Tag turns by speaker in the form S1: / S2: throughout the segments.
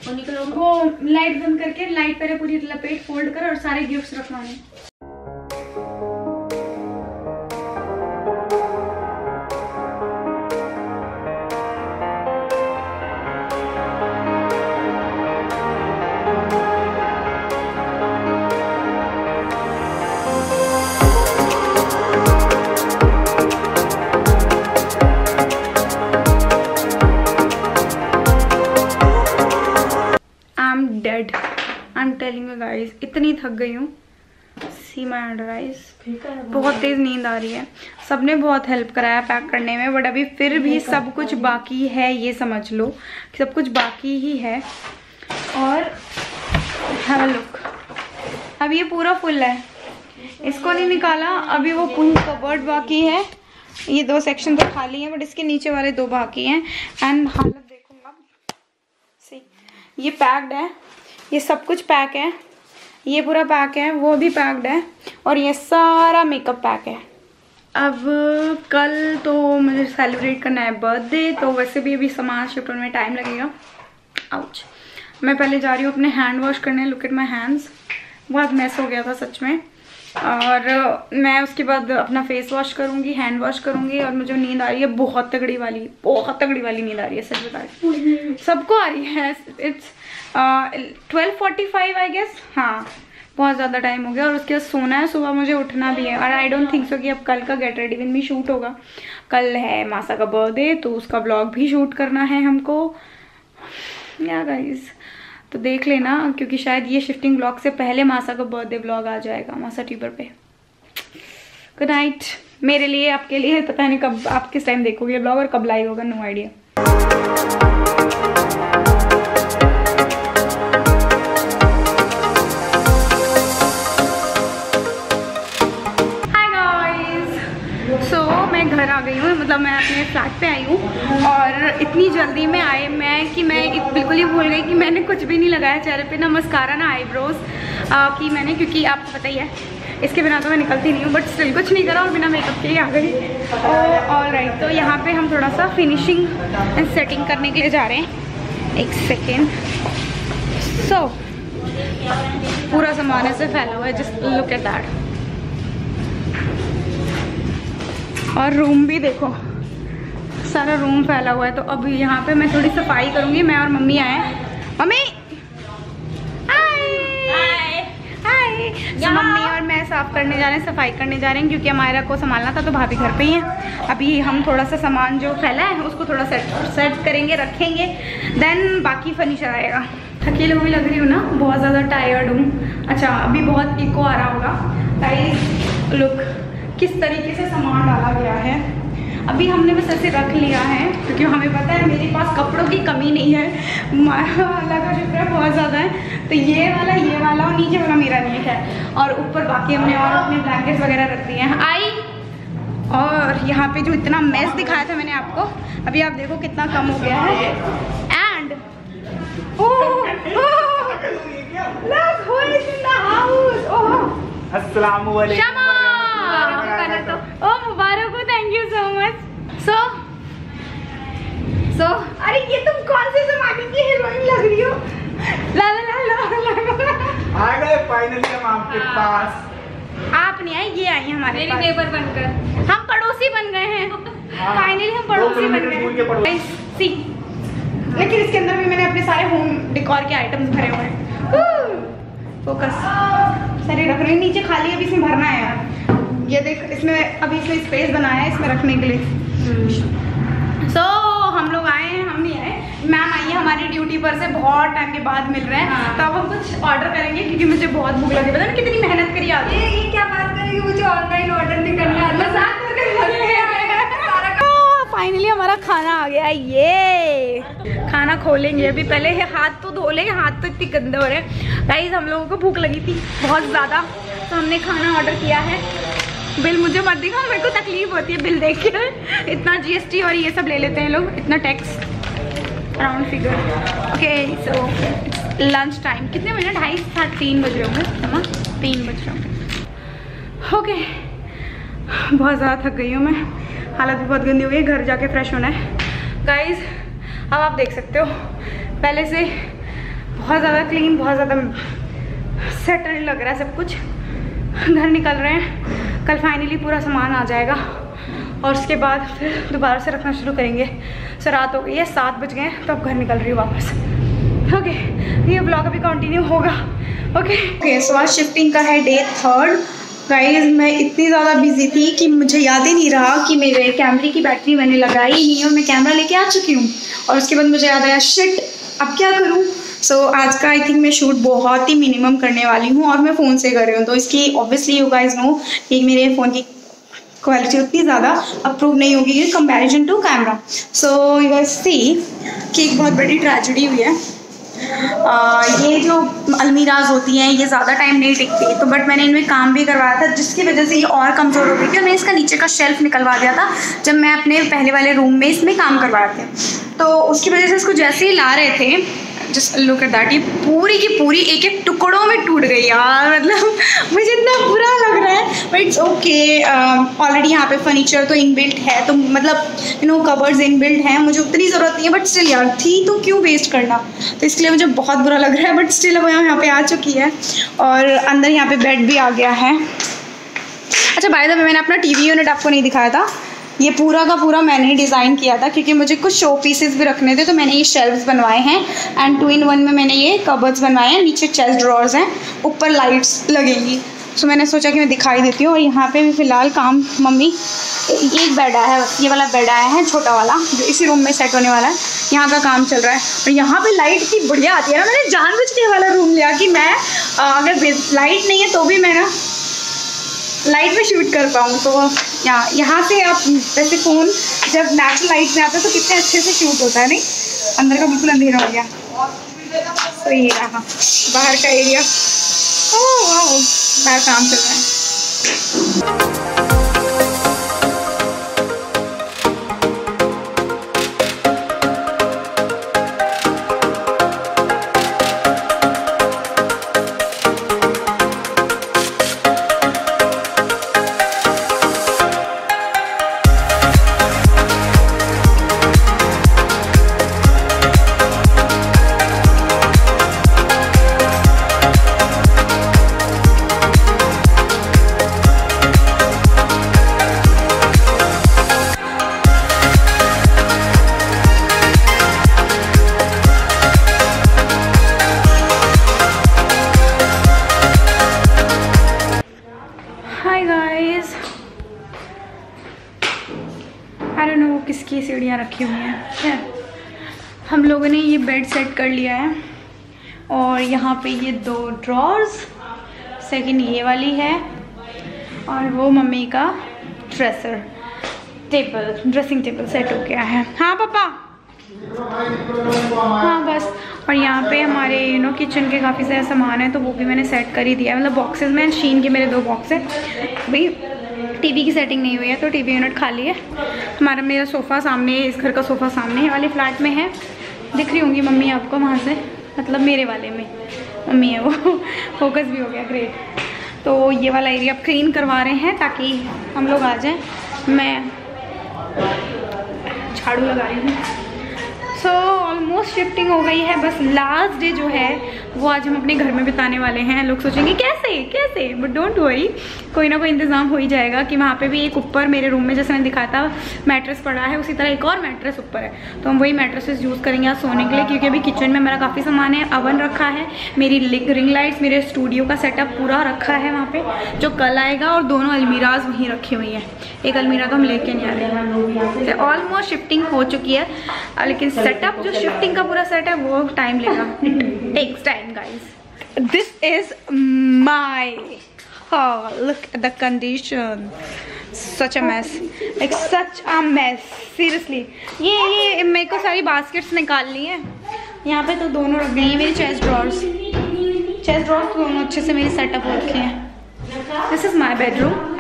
S1: और निकलो
S2: वो लाइट बंद करके लाइट पर पूरी लपेट फोल्ड कर और सारे गिफ्ट्स रखवाने। Dead I am telling you guys, इतनी थक गई हूँ। सी माई अंडर आइज, बहुत तेज नींद आ रही है। सबने बहुत हेल्प कराया पैक करने में, बट अभी फिर भी सब कुछ बाकी है, ये समझ लो सब कुछ बाकी ही है। और हैव अ लुक, अब ये पूरा फुल है, इसको नहीं निकाला। अभी वो पूरी कवर्ड बाकी है, ये 2 सेक्शन तो खाली हैं, बट इसके नीचे वाले 2 बाकी हैं। एंड हालत देखूंगा, सी ये पैक्ड है, ये सब कुछ पैक है, ये पूरा पैक है, वो भी पैक्ड है, और ये सारा मेकअप पैक है। अब कल तो मुझे सेलिब्रेट करना है बर्थडे, तो वैसे भी अभी सामान शिफ्ट होने में टाइम लगेगा। आउच, मैं पहले जा रही हूँ अपने हैंड वॉश करने। लुक एट माई हैंड्स, बहुत मैस हो गया था सच में। और मैं उसके बाद अपना फेस वॉश करूँगी, हैंड वॉश करूँगी। और मुझे नींद आ रही है बहुत तगड़ी वाली नींद आ रही है, सच बता रही हूँ। सबको आ रही है। इट्स 12:45 आई गेस, हाँ बहुत ज़्यादा टाइम हो गया। और उसके बाद सोना है, सुबह मुझे उठना भी है। और आई डोंट थिंक सो कि अब कल का get ready with me shoot होगा। कल है मासा का बर्थडे, तो उसका व्लॉग भी शूट करना है हमको। या गाइस, तो देख लेना, क्योंकि शायद ये शिफ्टिंग व्लॉग से पहले मासा का बर्थडे व्लॉग आ जाएगा मासा ट्यूबर पे। गुड नाइट मेरे लिए, आपके लिए पता नहीं कब, आप किस टाइम देखोगे व्लॉग और कब लाइव होगा, नो आइडिया। मैं घर आ गई हूँ, मतलब मैं अपने फ्लैट पे आई हूँ। और इतनी जल्दी में आए कि मैं बिल्कुल ही भूल गई कि मैंने कुछ भी नहीं लगाया चेहरे पे, ना मस्कारा ना आईब्रोज की मैंने, क्योंकि आपको पता ही है इसके बिना तो मैं निकलती नहीं हूँ। बट स्टिल कुछ नहीं करा और बिना मेकअप के ही आ गई। ऑल राइट, तो यहाँ पे हम थोड़ा सा फिनिशिंग एंड सेटिंग करने के लिए जा रहे हैं। एक सेकेंड। सो पूरा सामान ऐसे फैला हुआ है, जस्ट लुक एट दैट। और रूम भी देखो, सारा रूम फैला हुआ है। तो अब यहाँ पे मैं थोड़ी सफाई करूँगी। मैं और मम्मी आए। मम्मी हाय हाय। मम्मी और मैं साफ करने जा रहे हैं, सफाई करने जा रहे हैं, क्योंकि हमारा को संभालना था, तो भाभी घर पे ही है। अभी हम थोड़ा सा सामान जो फैला है उसको थोड़ा सेट करेंगे, रखेंगे, देन बाकी फर्नीचर आएगा। थकील हुई लग रही हूँ ना, बहुत ज़्यादा टायर्ड हूँ। अच्छा, अभी बहुत इको आ रहा होगा। गाइस लुक किस तरीके से सामान डाला गया है। अभी हमने बस ऐसे रख लिया है, क्योंकि हमें पता है मेरे पास कपड़ों की कमी नहीं है, अल्लाह का शुक्र है बहुत ज़्यादा है। तो ये वाला और नीचे वाला मेरा नहीं है। और ऊपर बाकी हमने और अपने ब्लैंकेट्स वगैरह रख दिए हैं। और यहाँ पे जो इतना मेस दिखाया था मैंने आपको, अभी आप देखो कितना कम हो गया है। एंड मुबारक हो, thank you so much. So अरे ये तुम कौन से जमाने की हीरोइन लग रही हो? ला ला ला ला
S3: आ गए फाइनली हम आपके पास।
S2: आप नहीं आए, ये आई हमारे पास
S1: नेबर बनकर।
S2: हम पड़ोसी बन गए हैं। फाइनली हम पड़ोसी बन गए। सी, लेकिन इसके अंदर भी मैंने अपने सारे होम डेकोर के आइटम्स भरे हुए हैं। फोकस सारे रख रही हूँ, नीचे खाली अभी इसमें भरना है यार। ये देख, इसमें अभी इसमें स्पेस बनाया है इसमें रखने के लिए। सो हम लोग आए हैं, हम नहीं आए, मैम आई है हमारी ड्यूटी पर से, बहुत टाइम के बाद मिल रहे हैं। तो अब हम कुछ ऑर्डर करेंगे, क्योंकि मुझे बहुत भूख लगी। पता नहीं कितनी मेहनत करी आती है। ये क्या बात करेगी, मुझे ऑनलाइन ऑर्डर नहीं करना आता। फाइनली हमारा खाना आ गया। ये खाना खोलेंगे अभी, पहले हाथ तो धो लेंगे, हाथ तो इतनी गंदे हो रहे हैं। गाइस हम लोगों को भूख लगी थी बहुत ज़्यादा, तो हमने खाना ऑर्डर किया है। बिल मुझे मत दिखाओ, मेरे को तकलीफ होती है बिल देख के। इतना जीएसटी और ये सब ले लेते हैं लोग, इतना tax, round figure. Okay, so lunch time कितने बजे? 2:30-3 बज रहे होंगे, है ना? 3 बज रहे होंगे। ओके, बहुत ज़्यादा थक गई हूँ मैं, हालत भी बहुत गंदी हो गई। घर जाके फ्रेश होना है। गाइज अब आप देख सकते हो, पहले से बहुत ज़्यादा क्लीन, बहुत ज़्यादा सेटल लग रहा है सब कुछ। घर निकल रहे हैं, कल फाइनली पूरा सामान आ जाएगा और उसके बाद फिर दोबारा से रखना शुरू करेंगे। सो रात हो गई है, 7 बज गए हैं, तो अब घर निकल रही हूँ वापस। ओके, ये ब्लॉग अभी कंटिन्यू होगा। ओके, सो आज शिफ्टिंग का है डे 3 गाइस। मैं इतनी ज़्यादा बिजी थी कि मुझे याद ही नहीं रहा कि मेरे कैमरे की बैटरी मैंने लगाई ही नहीं है और मैं कैमरा लेके आ चुकी हूँ। और उसके बाद मुझे याद आया, शिट अब क्या करूँ। सो आज का आई थिंक मैं शूट बहुत ही मिनिमम करने वाली हूँ और मैं फ़ोन से कर रही हूँ, तो इसकी ऑब्वियसली यू गाइस नो कि मेरे फ़ोन की क्वालिटी उतनी ज़्यादा अप्रूव नहीं होगी comparison to camera. So you guys see कि एक बहुत बड़ी ट्रेजेडी हुई है। ये जो अलमीराज होती हैं ये ज़्यादा टाइम नहीं टिकती, तो बट मैंने इनमें काम भी करवाया था जिसकी वजह से ये और कमज़ोर हो गई थी और मैंने इसका नीचे का शेल्फ निकलवा दिया था जब मैं अपने पहले वाले रूम में इसमें काम करवाए थे। तो उसकी वजह से इसको जैसे ही ला रहे थे, जस्ट लुक एट दैट, ये पूरी की पूरी एक एक टुकड़ों में टूट गई यार। मतलब मुझे इतना बुरा लग रहा है, बट इट्स ओके। ऑलरेडी यहाँ पे फर्नीचर तो इनबिल्ट है, तो मतलब यू नो कवर्ड्स इनबिल्ट हैं, मुझे उतनी ज़रूरत नहीं है, बट स्टिल यार थी तो क्यों वेस्ट करना। तो इसके लिए मुझे बहुत बुरा लग रहा है, बट स्टिल अब यहाँ पे आ चुकी है और अंदर यहाँ पे बेड भी आ गया है। अच्छा बाय द वे, मैंने अपना टीवी यूनिट आपको नहीं दिखाया था। ये पूरा का पूरा मैंने ही डिज़ाइन किया था क्योंकि मुझे कुछ शो पीसेस भी रखने थे, तो मैंने ये शेल्फ्स बनवाए हैं एंड 2-in-1 में मैंने ये कबर्ड्स बनवाए हैं। नीचे चेस्ट ड्रॉर्स हैं, ऊपर लाइट्स लगेंगी। सो मैंने सोचा कि मैं दिखाई देती हूँ। और यहाँ पे भी फ़िलहाल काम मम्मी, एक बेड आया है, ये वाला बेड आया है छोटा वाला जो इसी रूम में सेट होने वाला है, यहाँ का काम चल रहा है। और यहाँ पे लाइट इतनी बढ़िया आती है ना, मैंने जानबूझ के वाला रूम लिया कि मैं अगर लाइट नहीं है तो भी मैं ना लाइट में शूट कर पाऊँ। तो यहाँ से आप वैसे फ़ोन जब नेचुरल लाइट में आता है तो कितने अच्छे से शूट होता है, नहीं? अंदर का बिल्कुल अंधेरा हो गया। तो ये रहा बाहर का एरिया। ओह वाह, बाहर काम चल रहा है। आई डोंट नो किसकी सीढ़ियाँ रखी हुई हैं। हम लोगों ने ये बेड सेट कर लिया है और यहाँ पे ये 2 ड्रॉर्स, सेकंड ये वाली है और वो मम्मी का ड्रेसिंग टेबल सेट हो गया है। हाँ पापा, हाँ बस। और यहाँ पे हमारे किचन के काफ़ी सारे सामान है, तो वो भी मैंने सेट कर ही दिया है। मतलब बॉक्सेस में शीन के मेरे 2 बॉक्स है। भाई टीवी की सेटिंग नहीं हुई है तो टीवी यूनिट खाली है। मेरा सोफ़ा सामने, इस घर का सोफ़ा सामने वाले फ्लैट में है, दिख रही होंगी मम्मी आपको वहाँ से, मतलब मेरे वाले में मम्मी है वो। फोकस भी हो गया, ग्रेट। तो ये वाला एरिया अब क्लीन करवा रहे हैं ताकि हम लोग आ जाएं। मैं झाड़ू लगा रही हूँ। सो ऑलमोस्ट शिफ्टिंग हो गई है, बस लास्ट डे जो है वो आज हम अपने घर में बिताने वाले हैं। लोग सोचेंगे कैसे, बट डोंट वरी, कोई ना कोई इंतज़ाम हो ही जाएगा। कि वहाँ पे भी एक ऊपर मेरे रूम में जैसे मैंने दिखाया था मैट्रेस पड़ा है, उसी तरह एक और मैट्रेस ऊपर है, तो हम वही मैट्रेसेस यूज़ करेंगे आज सोने के लिए। क्योंकि अभी किचन में मेरा काफ़ी सामान है, अवन रखा है, मेरी रिंग लाइट्स, मेरे स्टूडियो का सेटअप पूरा रखा है वहाँ पर, जो कल आएगा। और दोनों अलमीराज वहीं रखी हुई हैं, एक अलमीरा तो हम लेके नहीं आ रहे हैं। ऑलमोस्ट शिफ्टिंग हो चुकी है, लेकिन सेटअप जो शिफ्टिंग का पूरा सेट है वो टाइम लेगा, takes time guys. This is my hall, look at the condition, such a mess, like such a mess, seriously. ये मेरे को सारी बास्केट्स निकालनी है। यहाँ पे तो दोनों रख गई हैं मेरी चेस्ट ड्रॉर्स तो दोनों अच्छे से मेरी सेटअप हो रखे हैं। This is my bedroom.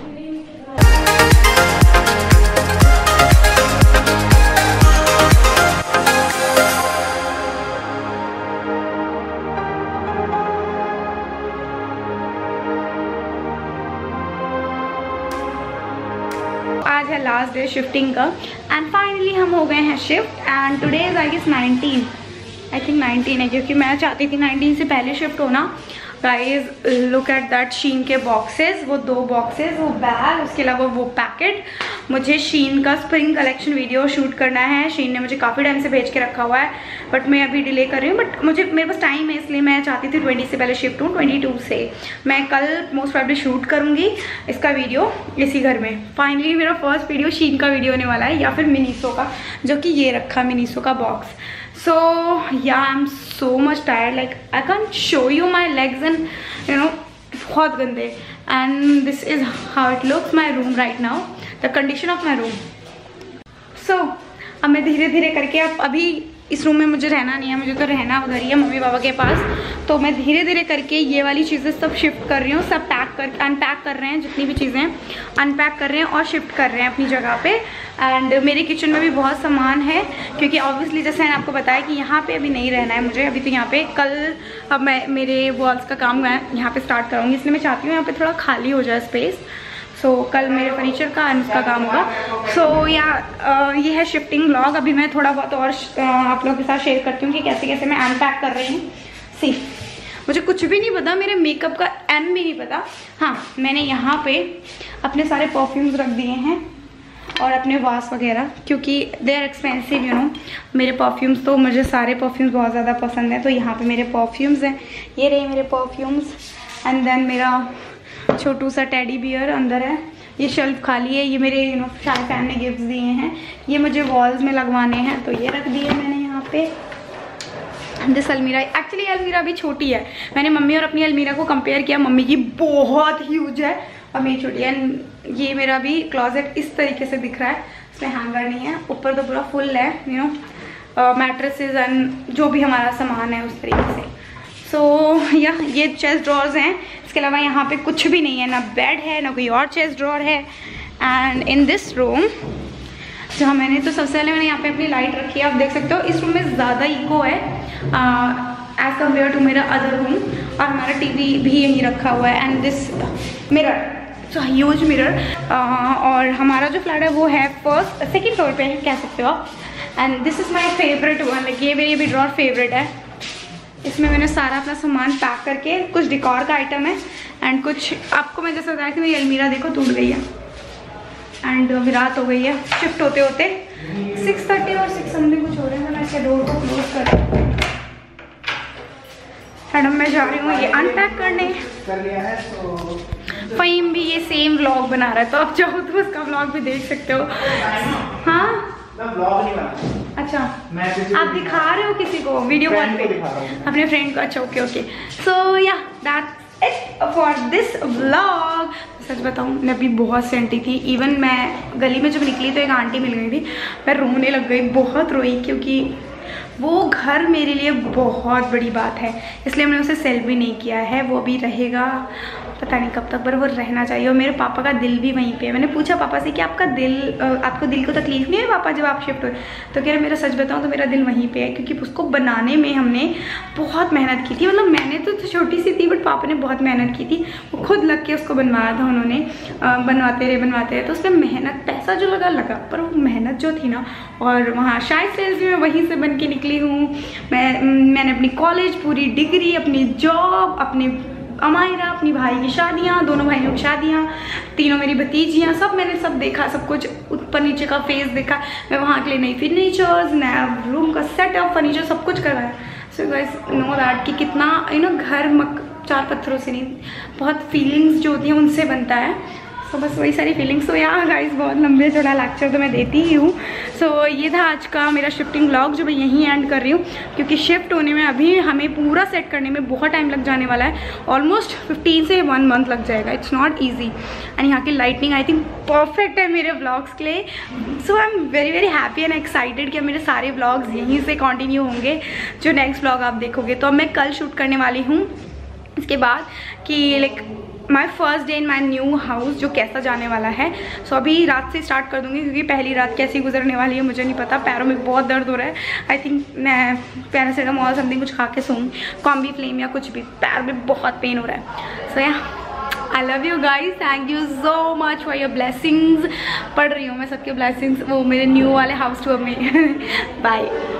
S2: आज है लास्ट डे शिफ्टिंग का एंड फाइनली हम हो गए हैं shift. And today is I guess 19, I think 19 है, क्योंकि मैं चाहती थी 19 से पहले शिफ्ट होना। Guys look at that Shein के बॉक्सेस, वो 2 बॉक्सेस, वो बैग, उसके अलावा वो पैकेट। मुझे शीन का स्प्रिंग कलेक्शन वीडियो शूट करना है। शीन ने मुझे काफ़ी टाइम से भेज के रखा हुआ है, बट मैं अभी डिले कर रही हूँ। बट मेरे पास टाइम है, इसलिए मैं चाहती थी 20 से पहले शिफ्ट हूँ। 22 से मैं कल मोस्ट प्रॉब्ली शूट करूँगी इसका वीडियो इसी घर में। फाइनली मेरा फर्स्ट वीडियो शीन का वीडियो होने वाला है, या फिर मिनीसो का, जो कि ये रखा मिनीसो का box. So yeah, I'm so much tired, like I can't show you my legs and you know, बहुत गंदे। And this is how it looks my room right now, the condition of my room. So अब मैं धीरे धीरे करके, अब अभी इस रूम में मुझे रहना नहीं है, मुझे तो रहना उधर ही है मम्मी पापा के पास। तो मैं धीरे धीरे करके ये वाली चीज़ें सब शिफ्ट कर रही हूँ, सब अनपैक कर रहे हैं, जितनी भी चीज़ें अनपैक कर रहे हैं और शिफ्ट कर रहे हैं अपनी जगह पे। एंड मेरे किचन में भी बहुत सामान है, क्योंकि ऑब्वियसली जैसे मैंने आपको बताया कि यहाँ पे अभी नहीं रहना है मुझे। अभी तो यहाँ पे कल अब मैं मेरे वॉल्स का काम मैं यहाँ पे स्टार्ट करूँगी, इसलिए मैं चाहती हूँ यहाँ पे थोड़ा खाली हो जाए स्पेस। सो कल मेरे फर्नीचर का एंड उसका काम होगा। सो ये है शिफ्टिंग व्लॉग। अभी मैं थोड़ा बहुत और आप लोगों के साथ शेयर करती हूँ कि कैसे कैसे मैं अनपैक कर रही हूँ। सी मुझे कुछ भी नहीं पता, मेरे मेकअप का एम भी नहीं पता। हाँ, मैंने यहाँ पे अपने सारे परफ्यूम्स रख दिए हैं और अपने वास वगैरह, क्योंकि they are expensive you know. मेरे परफ्यूम्स तो मुझे सारे परफ्यूम्स बहुत ज़्यादा पसंद है, तो यहाँ पे मेरे परफ्यूम्स हैं। ये रहे मेरे परफ्यूम्स। एंड देन मेरा छोटू सा टेडी बियर अंदर है। ये शेल्फ खाली है, ये मेरे यू नो शायद फैन ने गिफ्ट दिए हैं, ये मुझे वॉल्स में लगवाने हैं, तो ये रख दिए मैंने यहाँ पे। दिस अलमीरा, एक्चुअली अलमीरा भी छोटी है। मैंने मम्मी और अपनी अलमीरा को कंपेयर किया, मम्मी की बहुत ह्यूज है और मेरी छोटी है। ये मेरा भी क्लॉजेट इस तरीके से दिख रहा है, इसमें हैंगर नहीं है, ऊपर तो पूरा फुल है यू नो मैट्रेसेस एंड जो भी हमारा सामान है उस तरीके से। सो ये चेस्ट ड्रॉर्स हैं, इसके अलावा यहाँ पे कुछ भी नहीं है, ना बेड है ना कोई और चेस्ट ड्रॉर है। एंड इन दिस रूम जहाँ मैंने तो सबसे पहले मैंने यहाँ पे अपनी लाइट रखी है, आप देख सकते हो। इस रूम में ज़्यादा इको है एज कम्पेयर टू मेरा अदर रूम, और हमारा टीवी भी यहीं रखा हुआ है। And this mirror, so huge mirror. और हमारा जो फ्लैट है वो है सेकेंड फ्लोर पे कह सकते हो आप। And this is my favourite one, like ये मेरी भी ड्रॉर फेवरेट है। इसमें मैंने सारा अपना सामान पैक करके, कुछ डिकॉर का आइटम है एंड कुछ आपको मैं जैसे बताया कि मेरी अलमीरा देखो टूट गई है एंड अभी रात हो गई है। शिफ्ट होते होते 6:30 और 6 समथिंग कुछ हो रहे हैं। मैं इसके डोर को क्लोज कर मैडम मैं जा रही हूँ ये अनपैक करने। फ़हीम भी ये सेम व्लॉग बना रहा है, तो आप चाहो तो उसका व्लॉग भी देख सकते हो। हाँ अच्छा, आप दिखा रहे हो किसी को वीडियो कॉल पे, अपने फ्रेंड को? अच्छा okay okay. So yeah that's it for this vlog. सच बताऊँ मैं अभी बहुत सेंटी थी। इवन मैं गली में जब निकली तो एक आंटी मिल गई थी, मैं रोने लग गई, बहुत रोई, क्योंकि वो घर मेरे लिए बहुत बड़ी बात है, इसलिए मैंने उसे सेल भी नहीं किया है। वो अभी रहेगा पता नहीं कब तक, पर वो रहना चाहिए। और मेरे पापा का दिल भी वहीं पे है। मैंने पूछा पापा से कि आपको दिल को तकलीफ नहीं है पापा जब आप शिफ्ट हुए? तो कह रहे मेरा सच बताऊँ तो मेरा दिल वहीं पे है, क्योंकि उसको बनाने में हमने बहुत मेहनत की थी। मतलब मैंने तो छोटी सी थी, बट पापा ने बहुत मेहनत की थी। वो खुद लग के उसको बनवाया था उन्होंने, बनवाते रहे तो उसमें मेहनत, पैसा जो लगा, पर वो मेहनत जो थी ना। और वहाँ शायद सेल्स भी मैं वहीं से बन के निकली हूँ। मैंने अपनी कॉलेज, पूरी डिग्री, अपनी जॉब, अपनी अमायरा, अपनी भाई की शादियाँ, दोनों भाइयों की शादियाँ, तीनों मेरी भतीजियाँ, सब मैंने सब देखा, सब कुछ ऊपर नीचे का फेस देखा। मैं वहाँ के लिए नई फर्नीचर्स, नया रूम का सेटअप, फर्नीचर सब कुछ करवाया। सो गाइस नो दैट कि कितना यू नो घर चार पत्थरों से नहीं, बहुत फीलिंग्स जो होती हैं उनसे बनता है। सो बस वही सारी फीलिंग्स। सो यार गाइस बहुत लंबे चौड़ा लेक्चर तो मैं देती ही हूँ। सो ये था आज का मेरा शिफ्टिंग व्लॉग, जो मैं यहीं एंड कर रही हूँ, क्योंकि शिफ्ट होने में अभी हमें पूरा सेट करने में बहुत टाइम लग जाने वाला है। ऑलमोस्ट 15 से 1 मंथ लग जाएगा। It's not easy. एंड यहाँ की लाइटनिंग आई थिंक परफेक्ट है मेरे व्लॉग्स के लिए। So I am very very happy and excited कि मेरे सारे व्लॉग्स यहीं से कंटिन्यू होंगे। जो नेक्स्ट व्लॉग आप देखोगे, तो अब मैं कल शूट करने वाली हूँ इसके बाद, कि like my first day in my new house, जो कैसा जाने वाला है। सो अभी रात से स्टार्ट कर दूँगी, क्योंकि पहली रात कैसी गुजरने वाली है मुझे नहीं पता। पैरों में बहुत दर्द हो रहा है। आई थिंक मैं पैरासीटामोल समथिंग कुछ खा के सोऊँ, कॉम्बी फ्लेम या कुछ भी। पैर में बहुत पेन हो रहा है। So yeah I love you guys, thank you so much for your blessings. पढ़ रही हूँ मैं सबके ब्लेसिंग्स वो मेरे न्यू वाले हाउस टूर में। बाय।